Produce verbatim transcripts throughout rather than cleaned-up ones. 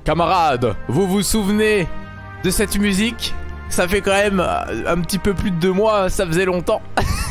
Camarades, vous vous souvenez de cette musique? Ça fait quand même un petit peu plus de deux mois, ça faisait longtemps.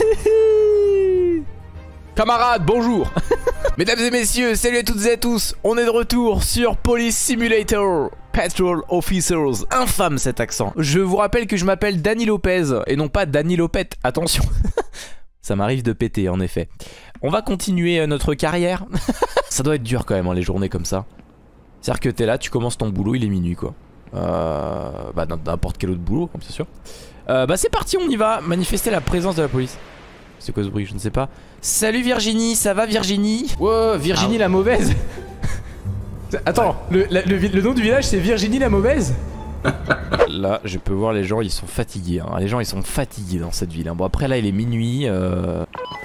Camarades, bonjour. Mesdames et messieurs, salut à toutes et à tous. On est de retour sur Police Simulator Patrol Officers. Infâme cet accent. Je vous rappelle que je m'appelle Danny Lopez et non pas Danny Lopette. Attention. Ça m'arrive de péter en effet. On va continuer notre carrière. Ça doit être dur quand même hein, les journées comme ça. C'est-à-dire que t'es là, tu commences ton boulot, il est minuit quoi. Euh, bah n'importe quel autre boulot, comme c'est sûr. Euh, bah c'est parti, on y va. Manifester la présence de la police. C'est quoi ce bruit? Je ne sais pas. Salut Virginie, ça va Virginie? Wow, Virginie ah. la mauvaise. Attends, le, la, le, le nom du village c'est Virginie la mauvaise. Là, je peux voir les gens, ils sont fatigués. Hein. Les gens, ils sont fatigués dans cette ville. Hein. Bon après là, il est minuit. Euh...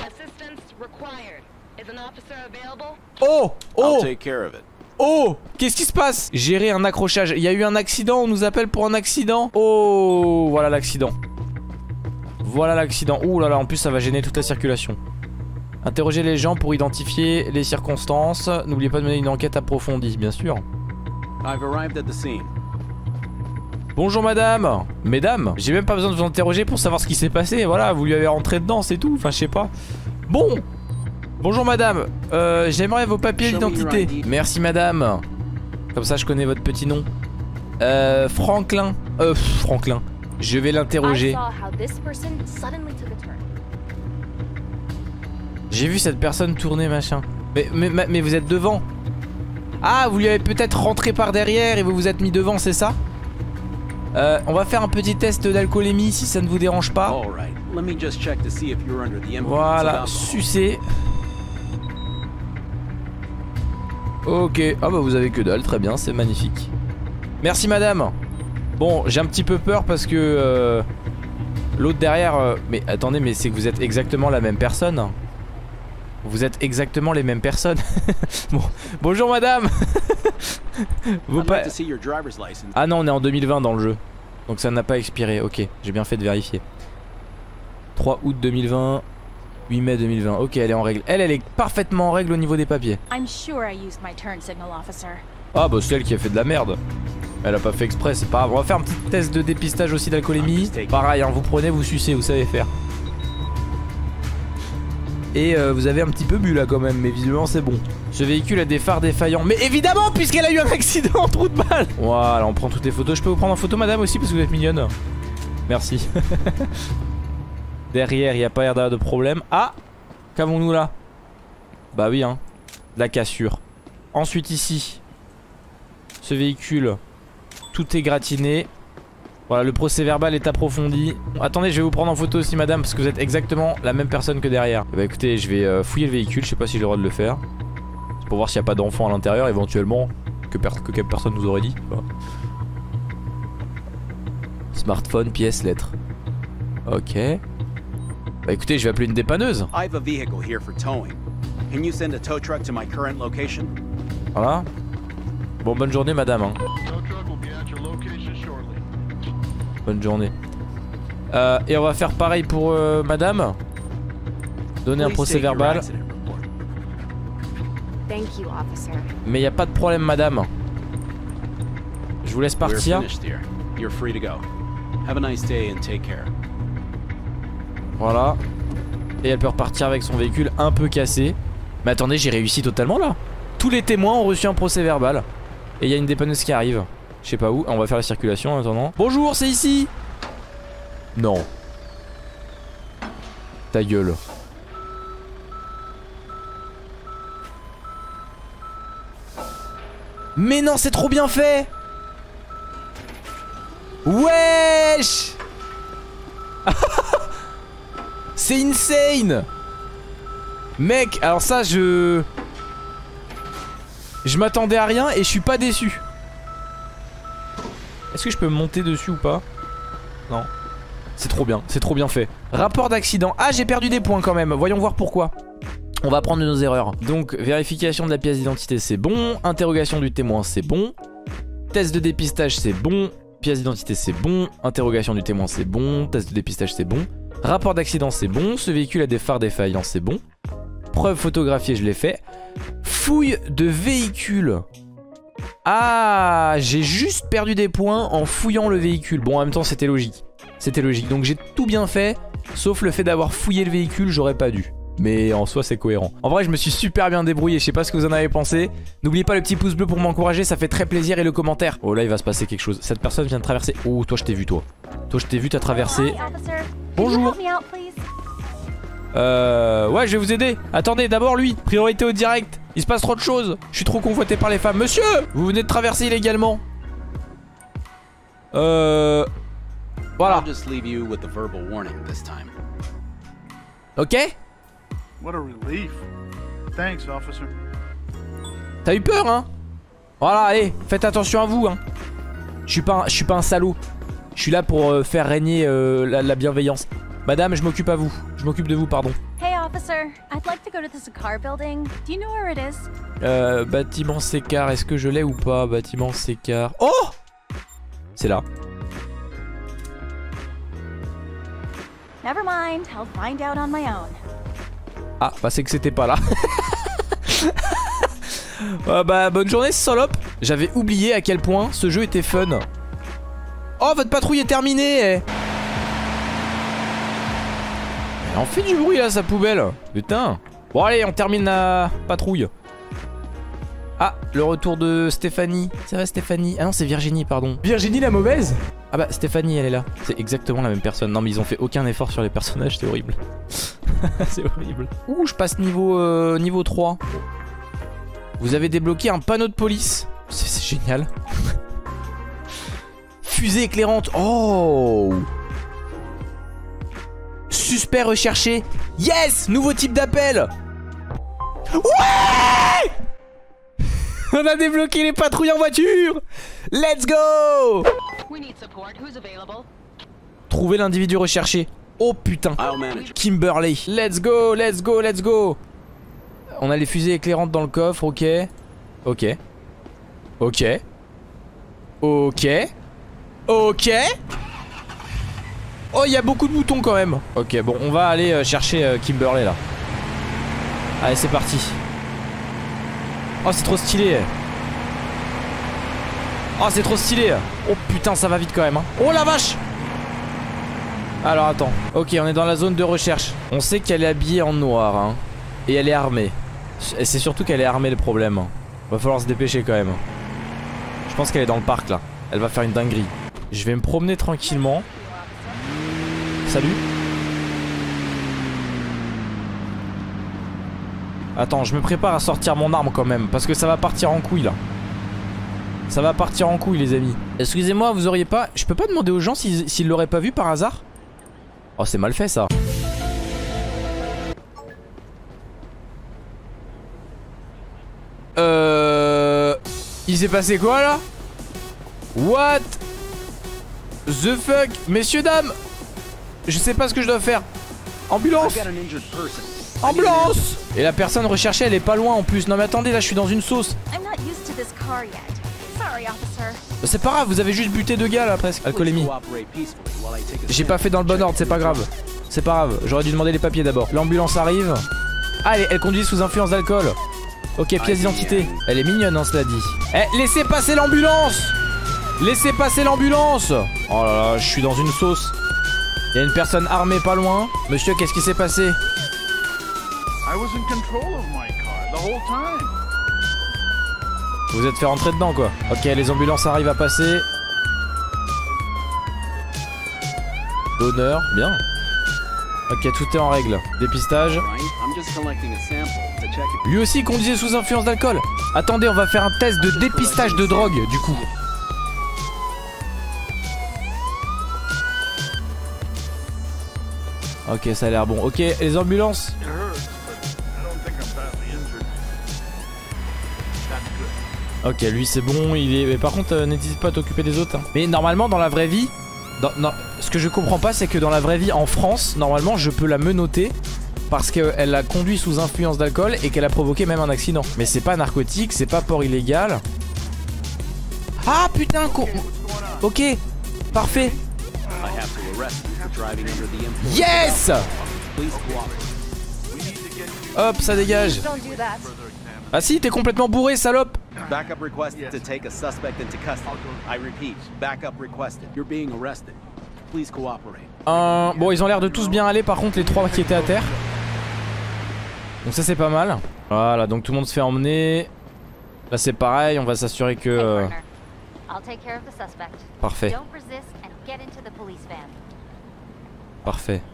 Oh, oh. Oh, qu'est-ce qui se passe? Gérer un accrochage. Il y a eu un accident, on nous appelle pour un accident. Oh, voilà l'accident. Voilà l'accident. Ouh là là, en plus ça va gêner toute la circulation. Interroger les gens pour identifier les circonstances. N'oubliez pas de mener une enquête approfondie, bien sûr. Bonjour madame. Mesdames, j'ai même pas besoin de vous interroger pour savoir ce qui s'est passé. Voilà, vous lui avez rentré dedans, c'est tout. Enfin, je sais pas. Bon. Bonjour madame, euh, j'aimerais vos papiers d'identité. Merci madame. Comme ça je connais votre petit nom. Euh, Franklin. Euh, pff, Franklin. Je vais l'interroger. J'ai vu cette personne tourner machin. Mais, mais, mais vous êtes devant. Ah, vous lui avez peut-être rentré par derrière et vous vous êtes mis devant, c'est ça? euh, On va faire un petit test d'alcoolémie si ça ne vous dérange pas. Voilà, sucez. Ok, ah bah vous avez que dalle, très bien, c'est magnifique. Merci madame. Bon, j'ai un petit peu peur parce que euh, l'autre derrière... Euh, mais attendez, mais c'est que vous êtes exactement la même personne. Vous êtes exactement les mêmes personnes. Bon, bonjour madame. Vous pas... Ah non, on est en deux mille vingt dans le jeu. Donc ça n'a pas expiré, ok, j'ai bien fait de vérifier. trois août deux mille vingt... huit mai deux mille vingt, ok elle est en règle. Elle, elle est parfaitement en règle au niveau des papiers. Ah bah c'est elle qui a fait de la merde. Elle a pas fait exprès, c'est pas grave. On va faire un petit test de dépistage aussi d'alcoolémie. Pareil, hein, vous prenez, vous sucez, vous savez faire. Et euh, vous avez un petit peu bu là quand même, mais visiblement c'est bon. Ce véhicule a des phares défaillants. Mais évidemment, puisqu'elle a eu un accident en trou de balle. Voilà, on prend toutes les photos. Je peux vous prendre en photo madame aussi parce que vous êtes mignonne. Merci. Derrière, il n'y a pas l'air d'avoir de problème. Ah, qu'avons-nous là? Bah oui, hein. De la cassure. Ensuite ici, ce véhicule, tout est gratiné. Voilà, le procès verbal est approfondi. Attendez, je vais vous prendre en photo aussi madame, parce que vous êtes exactement la même personne que derrière. Bah écoutez, je vais euh, fouiller le véhicule, je sais pas si j'ai le droit de le faire. C'est pour voir s'il n'y a pas d'enfant à l'intérieur, éventuellement. Que, per que personne nous aurait dit. Voilà. Smartphone, pièce, lettre. Ok. Bah écoutez, je vais appeler une dépanneuse. Voilà. Bon, bonne journée madame hein. Bonne journée. euh, Et on va faire pareil pour euh, madame. Donner un procès verbal. Mais il n'y a pas de problème madame. Je vous laisse partir. Voilà. Et elle peut repartir avec son véhicule un peu cassé. Mais attendez, j'ai réussi totalement là. Tous les témoins ont reçu un procès verbal. Et il y a une dépanneuse qui arrive. Je sais pas où, on va faire la circulation en attendant. Bonjour, c'est ici. Non. Ta gueule. Mais non, c'est trop bien fait. Wesh. C'est insane. Mec, alors ça je... Je m'attendais à rien et je suis pas déçu. Est-ce que je peux monter dessus ou pas? Non. C'est trop bien, c'est trop bien fait. Rapport d'accident. Ah, j'ai perdu des points quand même. Voyons voir pourquoi. On va prendre nos erreurs. Donc, vérification de la pièce d'identité, c'est bon. Interrogation du témoin, c'est bon. Test de dépistage, c'est bon. Pièce d'identité, c'est bon. Interrogation du témoin, c'est bon. Test de dépistage, c'est bon. Rapport d'accident, c'est bon. Ce véhicule a des phares défaillants, c'est bon. Preuve photographiée, je l'ai fait. Fouille de véhicule. Ah, j'ai juste perdu des points en fouillant le véhicule. Bon, en même temps, c'était logique. C'était logique. Donc j'ai tout bien fait, sauf le fait d'avoir fouillé le véhicule, j'aurais pas dû. Mais en soi, c'est cohérent. En vrai, je me suis super bien débrouillé. Je sais pas ce que vous en avez pensé. N'oubliez pas le petit pouce bleu pour m'encourager, ça fait très plaisir. Et le commentaire. Oh là, il va se passer quelque chose. Cette personne vient de traverser. Oh, toi, je t'ai vu, toi. Toi, je t'ai vu, t'as traversé. Bonjour. Euh... Ouais, je vais vous aider. Attendez, d'abord lui. Priorité au direct. Il se passe trop de choses. Je suis trop convoité par les femmes. Monsieur, vous venez de traverser illégalement. Euh... Voilà. Ok. What a relief. Thanks, officer. T'as eu peur, hein? Voilà, allez, faites attention à vous, hein. Je suis pas, un, je suis pas un salaud. Je suis là pour euh, faire régner euh, la, la bienveillance. Madame, je m'occupe à vous. Je m'occupe de vous, pardon. Hey, officer. I'd like to go to the Sakar building. Do you know where it is? Euh, bâtiment Sécar, est-ce que je l'ai ou pas? Bâtiment Sécar. Oh! C'est là. Never mind. I'll find out on my own. Ah, bah c'est que c'était pas là. euh, Bah bonne journée salope. J'avais oublié à quel point ce jeu était fun. Oh, votre patrouille est terminée. Elle en fait du bruit là, sa poubelle. Putain. Bon allez, on termine la patrouille. Ah, le retour de Stéphanie. C'est vrai Stéphanie? Ah non, c'est Virginie, pardon. Virginie la mauvaise? Ah bah Stéphanie, elle est là. C'est exactement la même personne. Non mais ils ont fait aucun effort sur les personnages, c'est horrible. C'est horrible. Ouh, je passe niveau, euh, niveau trois. Vous avez débloqué un panneau de police. C'est génial. Fusée éclairante. Oh. Suspect recherché. Yes. Nouveau type d'appel. Ouais. On a débloqué les patrouilles en voiture. Let's go. Trouver l'individu recherché. Oh putain. Kimberly. Let's go, let's go, let's go. On a les fusées éclairantes dans le coffre, ok. Ok. Ok. Ok. Ok. Oh, il y a beaucoup de boutons quand même. Ok, bon, on va aller euh, chercher euh, Kimberly là. Allez, c'est parti. Oh, c'est trop stylé. Oh, c'est trop stylé. Oh putain, ça va vite quand même, hein. Oh la vache. Alors attends. Ok, on est dans la zone de recherche. On sait qu'elle est habillée en noir, hein. Et elle est armée. Et c'est surtout qu'elle est armée le problème. Va falloir se dépêcher quand même. Je pense qu'elle est dans le parc là. Elle va faire une dinguerie. Je vais me promener tranquillement. Salut. Attends, je me prépare à sortir mon arme quand même. Parce que ça va partir en couille là. Ça va partir en couille les amis. Excusez-moi, vous auriez pas... Je peux pas demander aux gens s'ils s'ils l'auraient pas vu par hasard? Oh, c'est mal fait ça. Euh... Il s'est passé quoi là? What the fuck? Messieurs, dames, je sais pas ce que je dois faire. Ambulance. Ambulance. Et la personne recherchée, elle est pas loin en plus. Non mais attendez, là je suis dans une sauce. C'est pas grave, vous avez juste buté deux gars là presque. Alcoolémie. J'ai pas fait dans le bon ordre, c'est pas grave. C'est pas grave, j'aurais dû demander les papiers d'abord. L'ambulance arrive. Ah, elle, elle conduit sous influence d'alcool. Ok, pièce d'identité. Elle est mignonne, hein, cela dit. Eh, laissez passer l'ambulance. Laissez passer l'ambulance. Oh là là, je suis dans une sauce. Il y a une personne armée pas loin. Monsieur, qu'est-ce qui s'est passé? Vous êtes fait rentrer dedans quoi. Ok, les ambulances arrivent à passer. Donneur, bien. Ok, tout est en règle. Dépistage. Lui aussi conduisait sous influence d'alcool. Attendez, on va faire un test de dépistage de drogue du coup. Ok, ça a l'air bon. Ok, les ambulances. Ok, lui c'est bon, il est... Mais par contre, euh, n'hésite pas à t'occuper des autres. Hein. Mais normalement, dans la vraie vie... Dans... Non, ce que je comprends pas, c'est que dans la vraie vie, en France, normalement, je peux la menotter parce qu'elle a conduit sous influence d'alcool et qu'elle a provoqué même un accident. Mais c'est pas narcotique, c'est pas port illégal. Ah putain, con... Ok, parfait. Yes. Hop, ça dégage. Ah si, t'es complètement bourré, salope. Backup requested to take a suspect into custody. I repeat, backup requested. You're being arrested. Please cooperate. Euh, bon, ils ont l'air de tous bien aller, par contre, les trois qui étaient à terre. Donc ça, c'est pas mal. Voilà, donc tout le monde se fait emmener. Là, c'est pareil, on va s'assurer que... Euh... Parfait. Parfait.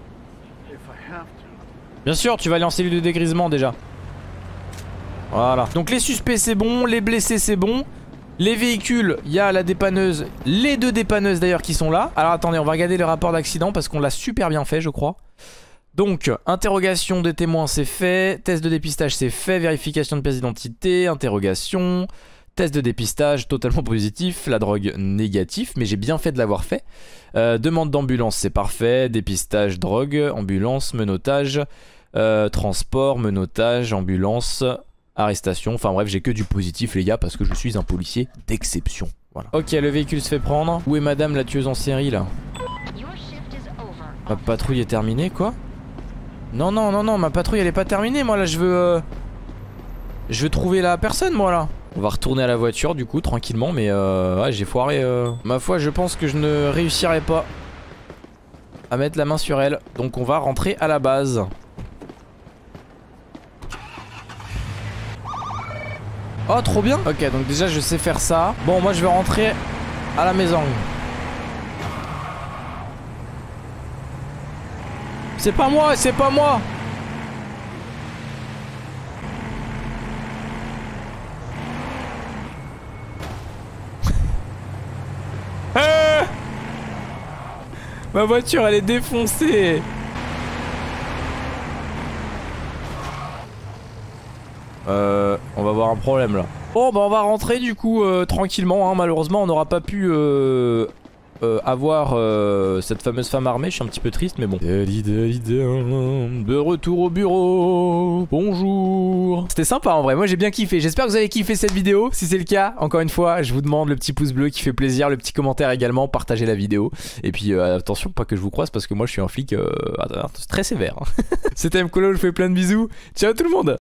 Bien sûr, tu vas aller en cellule de dégrisement déjà. Voilà. Donc les suspects c'est bon, les blessés c'est bon. Les véhicules, il y a la dépanneuse, les deux dépanneuses d'ailleurs qui sont là. Alors attendez, on va regarder le rapport d'accident parce qu'on l'a super bien fait je crois. Donc, interrogation des témoins c'est fait, test de dépistage c'est fait, vérification de pièce d'identité, interrogation, test de dépistage totalement positif, la drogue négatif, mais j'ai bien fait de l'avoir fait. Euh, demande d'ambulance c'est parfait, dépistage, drogue, ambulance, menottage, euh, transport, menottage, ambulance... arrestation, enfin bref j'ai que du positif les gars parce que je suis un policier d'exception. Voilà. Ok, le véhicule se fait prendre. Où est madame la tueuse en série là? Ma patrouille est terminée quoi? Non non non non, ma patrouille elle est pas terminée. Moi là je veux euh... Je veux trouver la personne moi là. On va retourner à la voiture du coup tranquillement. Mais euh... ouais j'ai foiré euh... ma foi je pense que je ne réussirai pas à mettre la main sur elle. Donc on va rentrer à la base. Oh trop bien. Ok donc déjà je sais faire ça. Bon moi je vais rentrer à la maison. C'est pas moi, c'est pas moi. Ah, ma voiture elle est défoncée. Euh, on va avoir un problème là. Bon bah on va rentrer du coup euh, tranquillement hein. Malheureusement on n'aura pas pu euh, euh, avoir euh, cette fameuse femme armée. Je suis un petit peu triste mais bon. De retour au bureau. Bonjour. C'était sympa en vrai, moi j'ai bien kiffé. J'espère que vous avez kiffé cette vidéo. Si c'est le cas, encore une fois je vous demande le petit pouce bleu qui fait plaisir, le petit commentaire également, partagez la vidéo. Et puis euh, attention pas que je vous croise parce que moi je suis un flic euh, très sévère. C'était Mkolo, je vous fais plein de bisous. Ciao tout le monde.